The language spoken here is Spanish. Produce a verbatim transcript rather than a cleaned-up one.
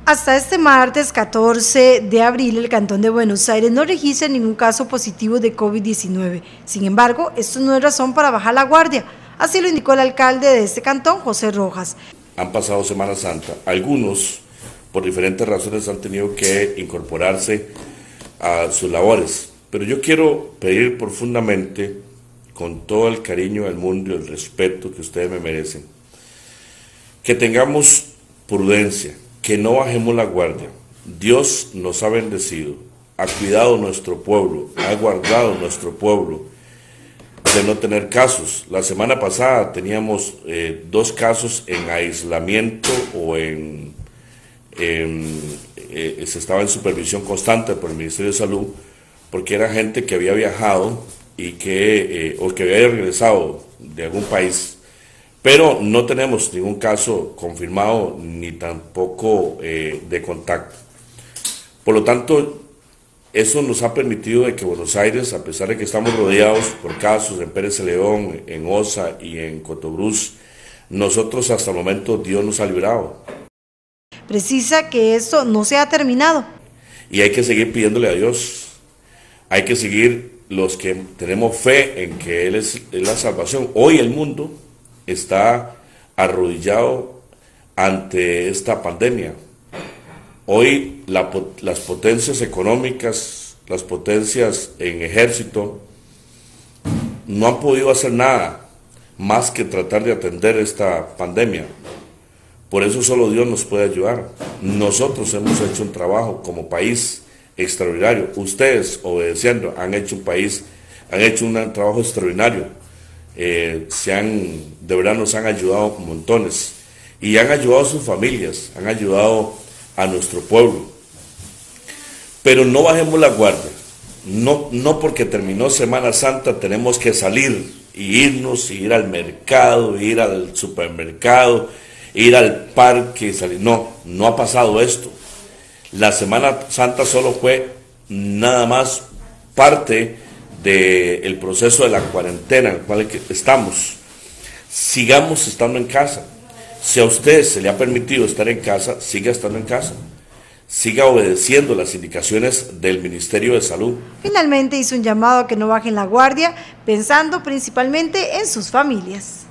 Hasta este martes catorce de abril, el Cantón de Buenos Aires no registra ningún caso positivo de COVID diecinueve. Sin embargo, esto no es razón para bajar la guardia. Así lo indicó el alcalde de este cantón, José Rojas. Han pasado Semana Santa. Algunos, por diferentes razones, han tenido que incorporarse a sus labores. Pero yo quiero pedir profundamente, con todo el cariño del mundo y el respeto que ustedes me merecen, que tengamos prudencia, que no bajemos la guardia. Dios nos ha bendecido, ha cuidado nuestro pueblo, ha guardado nuestro pueblo de no tener casos. La semana pasada teníamos eh, dos casos en aislamiento o en, en eh, se estaba en supervisión constante por el Ministerio de Salud, porque era gente que había viajado y que, eh, o que había regresado de algún país. Pero no tenemos ningún caso confirmado ni tampoco eh, de contacto. Por lo tanto, eso nos ha permitido de que Buenos Aires, a pesar de que estamos rodeados por casos en Pérez Celedón, en Osa y en Cotobruz, nosotros hasta el momento Dios nos ha librado. Precisa que esto no se ha terminado. Y hay que seguir pidiéndole a Dios. Hay que seguir los que tenemos fe en que Él es, es la salvación. Hoy el mundo está arrodillado ante esta pandemia. Hoy la, las potencias económicas, las potencias en ejército, no han podido hacer nada más que tratar de atender esta pandemia. Por eso solo Dios nos puede ayudar. Nosotros hemos hecho un trabajo como país extraordinario. Ustedes, obedeciendo, han hecho un país, han hecho un trabajo extraordinario. Eh, se han, de verdad nos han ayudado montones y han ayudado a sus familias, han ayudado a nuestro pueblo. Pero no bajemos la guardia. No, no porque terminó Semana Santa tenemos que salir y irnos, y ir al mercado, ir al supermercado, ir al parque, salir. No, no ha pasado esto. La Semana Santa solo fue nada más parte del proceso de la cuarentena en el cual estamos. Sigamos estando en casa. Si a usted se le ha permitido estar en casa, siga estando en casa. Siga obedeciendo las indicaciones del Ministerio de Salud. Finalmente hizo un llamado a que no bajen la guardia, pensando principalmente en sus familias.